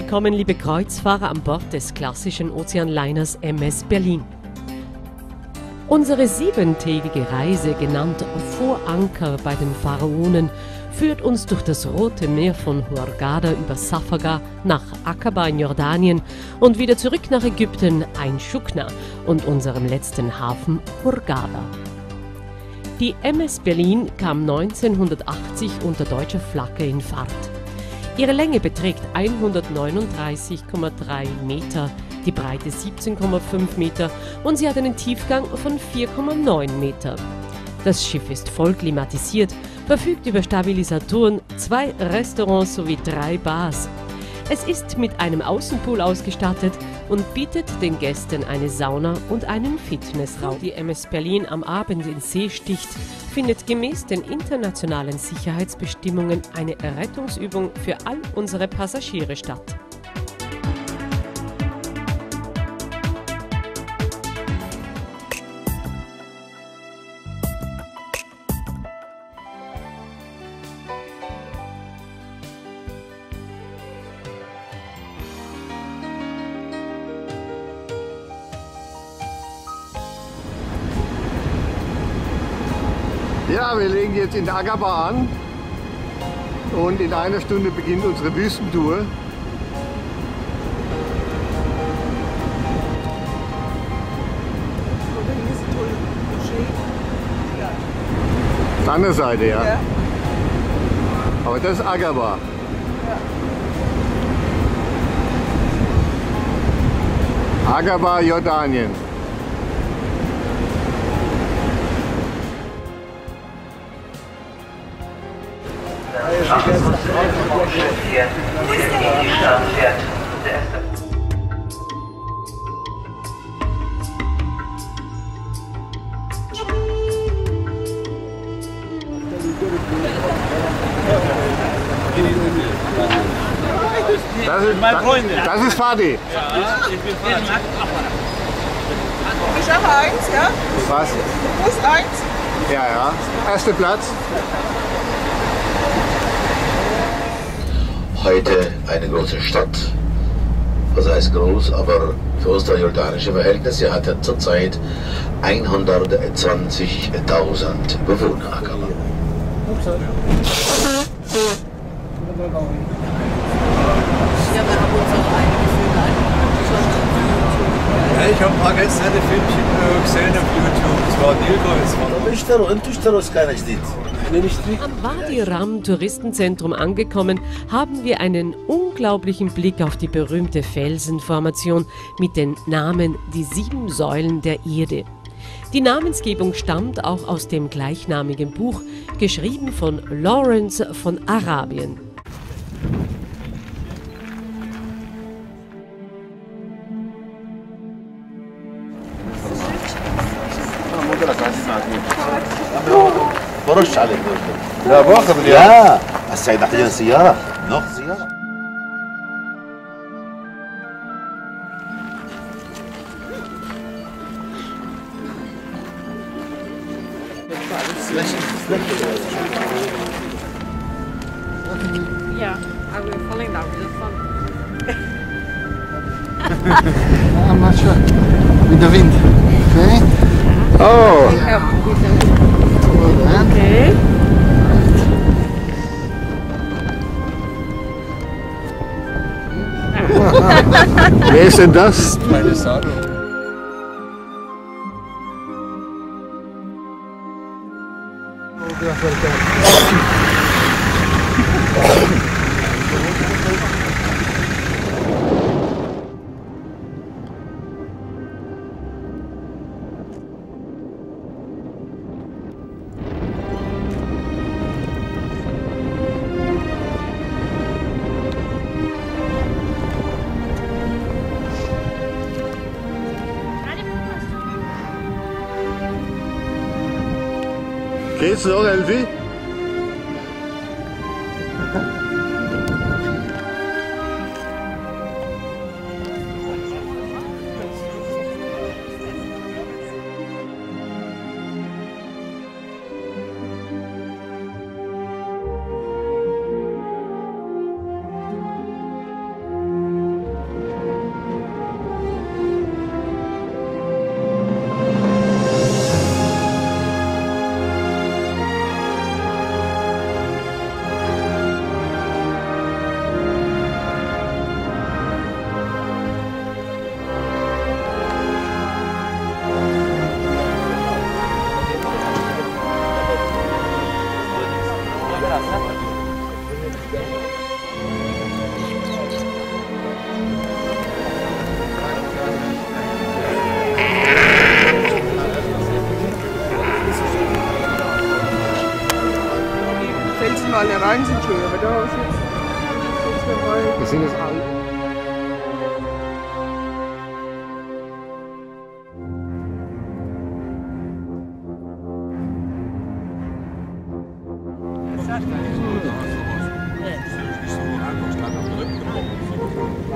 willkommen, liebe Kreuzfahrer an Bord des klassischen Ozeanliners MS Berlin. Unsere 7-tägige Reise, genannt Vor Anker bei den Pharaonen, führt uns durch das Rote Meer von Hurghada über Safaga nach Aqaba in Jordanien und wieder zurück nach Ägypten, Ain Shukna und unserem letzten Hafen Hurghada. Die MS Berlin kam 1980 unter deutscher Flagge in Fahrt. Ihre Länge beträgt 139,3 Meter, die Breite 17,5 Meter und sie hat einen Tiefgang von 4,9 Meter. Das Schiff ist voll klimatisiert, verfügt über Stabilisatoren, 2 Restaurants sowie 3 Bars. Es ist mit einem Außenpool ausgestattet und bietet den Gästen eine Sauna und einen Fitnessraum. Die MS Berlin am Abend in See sticht, findet gemäß den internationalen Sicherheitsbestimmungen eine Rettungsübung für all unsere Passagiere statt. Ja, wir legen jetzt in Aqaba an und in einer Stunde beginnt unsere Wüstentour. Auf der anderen Seite, ja. Aber das ist Aqaba. Aqaba, Jordanien. Das ist Fadi. Ja, ich bin Fadi. Ich habe 1, ja? Was? Du musst 1. Ja. Erster Platz. Heute eine große Stadt. Was heißt groß, aber für unsere jordanische Verhältnisse hat er zurzeit 120.000 Bewohner. Ja, wir haben unsere eigene Filme Ja, ich habe ein paar ganz nette Filmchen gesehen auf YouTube. Das war Am Wadi Ram Touristenzentrum angekommen, haben wir einen unglaublichen Blick auf die berühmte Felsenformation mit den Namen Die 7 Säulen der Erde. Die Namensgebung stammt auch aus dem gleichnamigen Buch, geschrieben von Lawrence von Arabien. برش عليك لا باخذ لا السيد احتاج سيارة ناخذ سيارة Yeah, we're falling down with the fun. I'm not sure. With the wind. Okay? Oh, Okay. wer ist denn das? meine Sache. Geht's noch, Elfi? müssen wir alle rein, sind schön, aber da ist jetzt dabei. Wir sind jetzt alle. Ja.